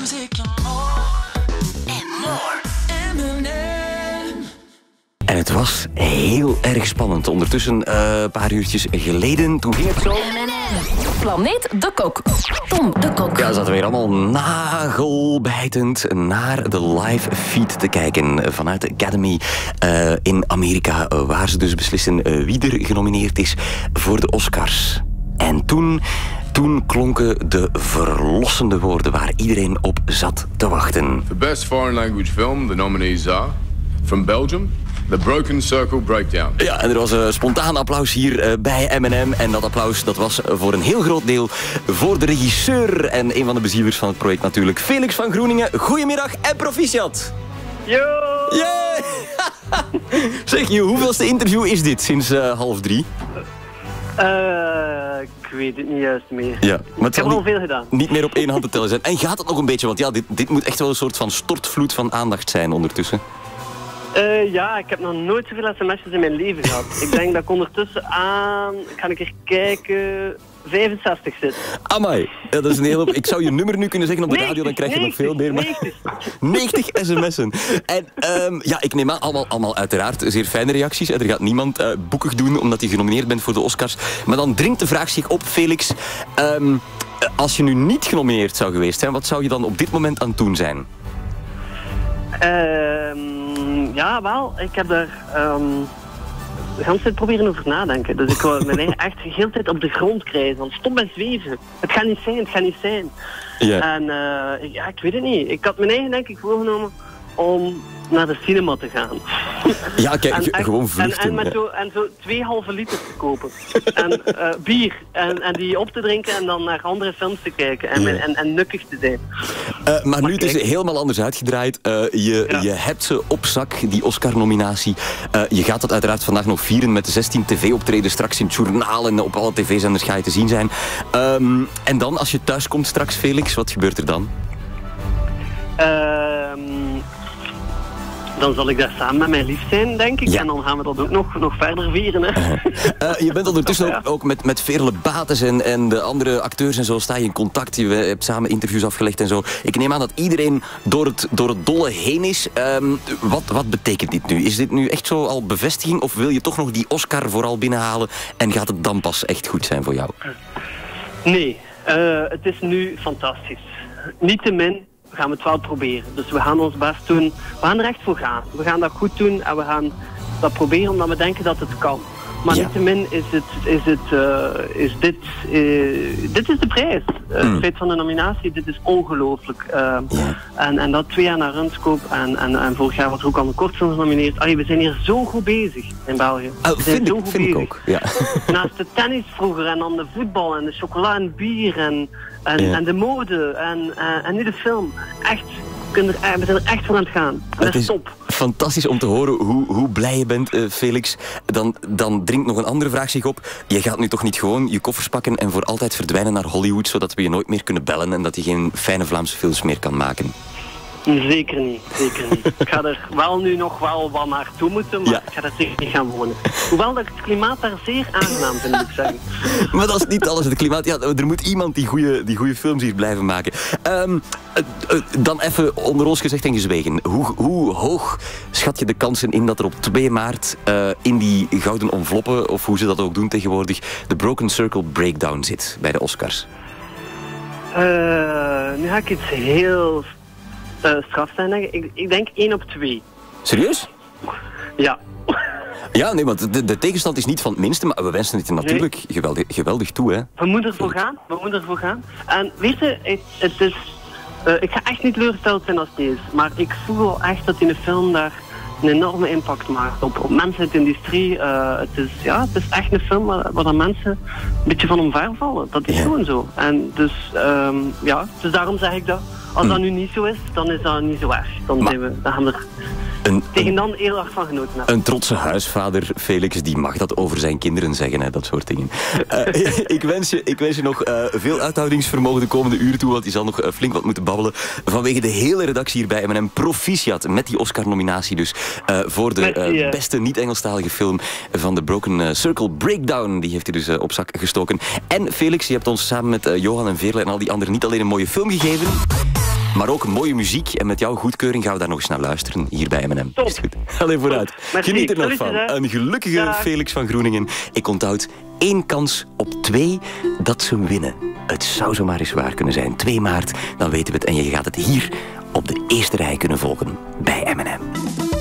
music and more. And more. M&M. En het was heel erg spannend. Ondertussen een paar uurtjes geleden, toen ging het zo. Planeet de Kok. Tom de Kok. Ja, zaten we weer allemaal nagelbijtend naar de live feed te kijken vanuit de Academy in Amerika, waar ze dus beslissen wie er genomineerd is voor de Oscars. En toen klonken de verlossende woorden waar iedereen op zat te wachten. For Best Foreign Language Film, the nominees are from Belgium, The Broken Circle Breakdown. Ja, en er was een spontaan applaus hier bij M&M. En dat applaus dat was voor een heel groot deel voor de regisseur en een van de bezielers van het project natuurlijk, Felix van Groeningen. Goedemiddag en proficiat! Yo! Yeah! Zeg je, hoeveelste interview is dit sinds 2:30? Ik weet het niet juist meer. Ja, maar Ik heb al veel gedaan. Niet meer op één hand te tellen zijn. En gaat het nog een beetje, want ja, dit moet echt wel een soort van stortvloed van aandacht zijn ondertussen. Ja, ik heb nog nooit zoveel sms'jes in mijn leven gehad. Ik denk dat ik ondertussen aan, ik ga een keer kijken, 65 zit. Amai, ja, dat is een hele... Ik zou je nummer nu kunnen zeggen op de radio, dan krijg je nog veel meer. Maar 90 sms'en. En ja, ik neem aan, allemaal uiteraard zeer fijne reacties. Er gaat niemand boekig doen omdat je genomineerd bent voor de Oscars. Maar dan dringt de vraag zich op, Felix. Als je nu niet genomineerd zou geweest zijn, wat zou je dan op dit moment aan het doen zijn? Ja, wel, ik heb daar de hele tijd proberen over nadenken. Dus ik wou mijn eigen echt de hele tijd op de grond krijgen. Van stop met zweven. Het gaat niet zijn, het gaat niet zijn. Ja. En ja, ik weet het niet. Ik had mijn eigen denk ik voorgenomen om naar de cinema te gaan. Ja, kijk, gewoon vluchten. En zo 2 halve liter te kopen. En bier. En die op te drinken en dan naar andere films te kijken. En nukkig te zijn. Maar nu, het is helemaal anders uitgedraaid. Je hebt ze op zak, die Oscar-nominatie. Je gaat dat uiteraard vandaag nog vieren met de 16 tv-optreden straks in het journaal en op alle tv-zenders ga je te zien zijn. En dan, als je thuis komt straks, Felix, wat gebeurt er dan? Dan zal ik daar samen met mijn lief zijn, denk ik. Ja. En dan gaan we dat ook nog verder vieren. Hè. Je bent ondertussen ook met Veerle Bates en de andere acteurs en zo sta je in contact. Je hebt samen interviews afgelegd en zo. Ik neem aan dat iedereen door het dolle heen is. Wat betekent dit nu? Is dit nu echt zo al bevestiging of wil je toch nog die Oscar vooral binnenhalen en gaat het dan pas echt goed zijn voor jou? Nee, het is nu fantastisch. Niettemin gaan we het wel proberen. Dus we gaan ons best doen. We gaan er echt voor gaan. We gaan dat goed doen en we gaan dat proberen omdat we denken dat het kan. Maar niettemin dit is de prijs. Het feit van de nominatie, dit is ongelooflijk. En dat 2 jaar naar Runscope en vorig jaar was er ook al een kortfilm genomineerd. Allee, we zijn hier zo goed bezig in België. Vind ik ook. Ja. Naast de tennis vroeger en dan de voetbal en de chocola en bier en de mode en nu de film. Echt. We zijn er echt voor aan het gaan. Dat is top. Fantastisch om te horen hoe blij je bent, Felix. Dan dringt nog een andere vraag zich op. Je gaat nu toch niet gewoon je koffers pakken en voor altijd verdwijnen naar Hollywood, zodat we je nooit meer kunnen bellen en dat je geen fijne Vlaamse films meer kan maken? Zeker niet, zeker niet. Ik ga er wel nu nog wel wat naartoe moeten, maar ik ga daar zeker niet gaan wonen. Hoewel dat het klimaat daar zeer aangenaam vind, moet ik zeggen. Maar dat is niet alles, het klimaat. Ja, er moet iemand die goede films hier blijven maken. Dan even onder ons gezegd en gezwegen. Hoe hoog schat je de kansen in dat er op 2 maart in die gouden enveloppen, of hoe ze dat ook doen tegenwoordig, de Broken Circle Breakdown zit bij de Oscars? Nu ga ik iets heel straf zijn, denk ik. Ik denk 1 op 2. Serieus? Ja. Ja, nee, want de tegenstand is niet van het minste, maar we wensen het er natuurlijk geweldig toe, hè. We moeten ervoor gaan. En weet je, het is... ik ga echt niet teleurgesteld zijn als het is, maar ik voel wel echt dat in de film daar een enorme impact maakt op mensen uit de industrie. Het is echt een film waar dan mensen een beetje van omver vallen. Dat is gewoon zo. En dus, dus daarom zeg ik dat. Als dat nu niet zo is, dan is dat niet zo erg. Dan gaan we er tegen dan heel erg van genoten hebben. Een trotse huisvader, Felix, die mag dat over zijn kinderen zeggen, hè, dat soort dingen. Ik wens je nog veel uithoudingsvermogen de komende uren toe, want je zal nog flink wat moeten babbelen. Vanwege de hele redactie hier bij M&M, proficiat met die Oscar-nominatie dus voor de beste niet-Engelstalige film van de Broken Circle Breakdown. Die heeft hij dus op zak gestoken. En Felix, je hebt ons samen met Johan en Veerle en al die anderen niet alleen een mooie film gegeven... Maar ook mooie muziek. En met jouw goedkeuring gaan we daar nog eens naar luisteren. Hier bij M&M. Top. Is goed. Allee, vooruit. Merci. Geniet er nog Salutjes, van. hè. Een gelukkige Dag. Felix van Groeningen. Ik onthoud 1 kans op 2 dat ze winnen. Het zou zomaar eens waar kunnen zijn. 2 maart, dan weten we het. En je gaat het hier op de eerste rij kunnen volgen bij M&M.